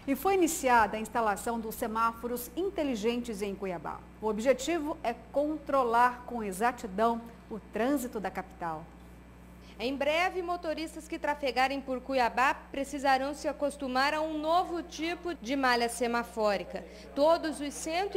E foi iniciada a instalação dos semáforos inteligentes em Cuiabá. O objetivo é controlar com exatidão o trânsito da capital. Em breve, motoristas que trafegarem por Cuiabá precisarão se acostumar a um novo tipo de malha semafórica. Todos os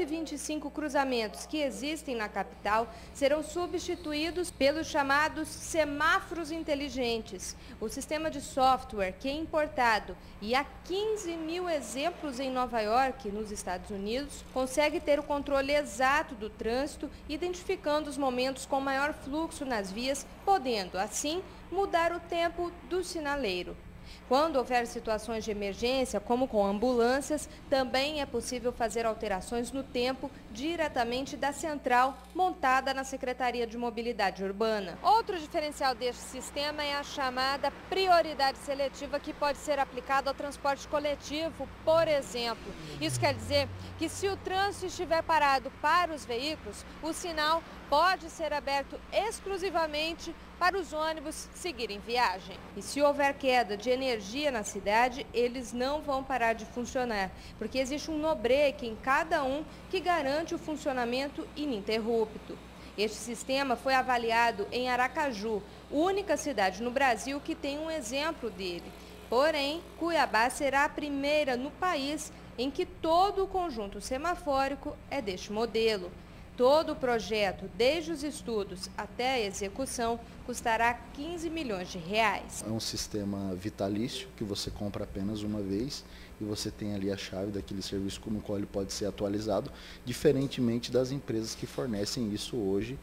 125 cruzamentos que existem na capital serão substituídos pelos chamados semáforos inteligentes. O sistema de software, que é importado e há 15 mil exemplos em Nova York, nos Estados Unidos, consegue ter o controle exato do trânsito, identificando os momentos com maior fluxo nas vias, podendo, assim, mudar o tempo do sinaleiro. Quando houver situações de emergência, como com ambulâncias, também é possível fazer alterações no tempo diretamente da central montada na Secretaria de Mobilidade Urbana. Outro diferencial deste sistema é a chamada prioridade seletiva, que pode ser aplicada ao transporte coletivo, por exemplo. Isso quer dizer que se o trânsito estiver parado para os veículos, o sinal pode ser aberto exclusivamente para os ônibus seguirem viagem. E se houver queda de energia na cidade, eles não vão parar de funcionar, porque existe um no-break em cada um que garante o funcionamento ininterrupto. Este sistema foi avaliado em Aracaju, única cidade no Brasil que tem um exemplo dele. Porém, Cuiabá será a primeira no país em que todo o conjunto semafórico é deste modelo. Todo o projeto, desde os estudos até a execução, custará 15 milhões de reais. É um sistema vitalício que você compra apenas uma vez e você tem ali a chave daquele serviço no qual ele pode ser atualizado, diferentemente das empresas que fornecem isso hoje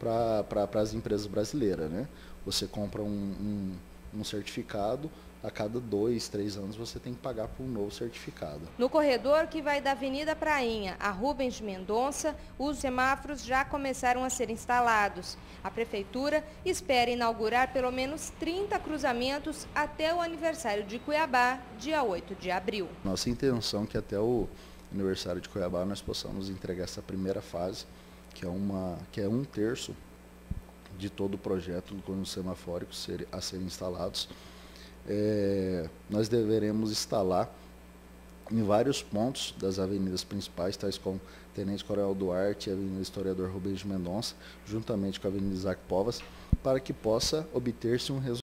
para as empresas brasileiras, né? Você compra um certificado, a cada 2, 3 anos você tem que pagar por um novo certificado. No corredor que vai da Avenida Prainha a Rubens de Mendonça, os semáforos já começaram a ser instalados. A Prefeitura espera inaugurar pelo menos 30 cruzamentos até o aniversário de Cuiabá, dia 8 de abril. Nossa intenção é que até o aniversário de Cuiabá nós possamos entregar essa primeira fase, que é 1/3 de todo o projeto do conjunto semafórico a serem instalados. Nós deveremos instalar em vários pontos das avenidas principais, tais como Tenente Coronel Duarte e a Avenida Historiador Rubens de Mendonça, juntamente com a Avenida Isaac Povas, para que possa obter-se um resultado